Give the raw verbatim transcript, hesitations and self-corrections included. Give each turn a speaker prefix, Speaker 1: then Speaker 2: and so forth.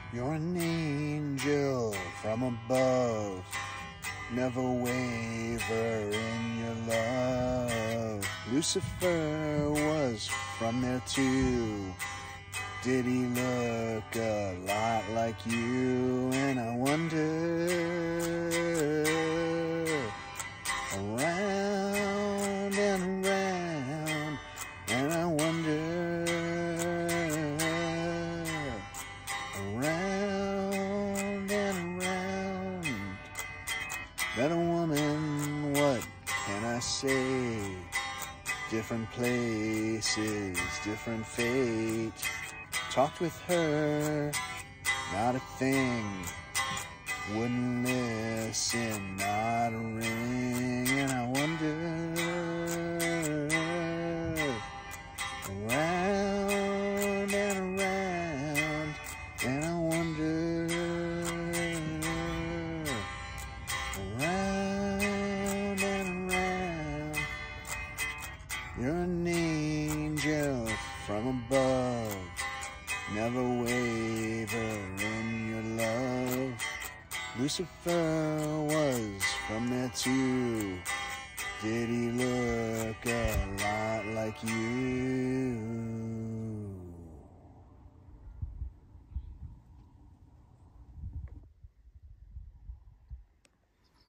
Speaker 1: You're an angel from above, never waver in your love. Lucifer was from there too. Did he look a lot like you? And I wonder, around and around, and I wonder, around and around. That a woman, what can I say? Different places, different fate. Talked with her, not a thing. Wouldn't listen, not a ring. And I wonder, around and around, and I wonder, around and around. You're an angel from above, never waver in your love. Lucifer was from there too. Did he look a lot like you?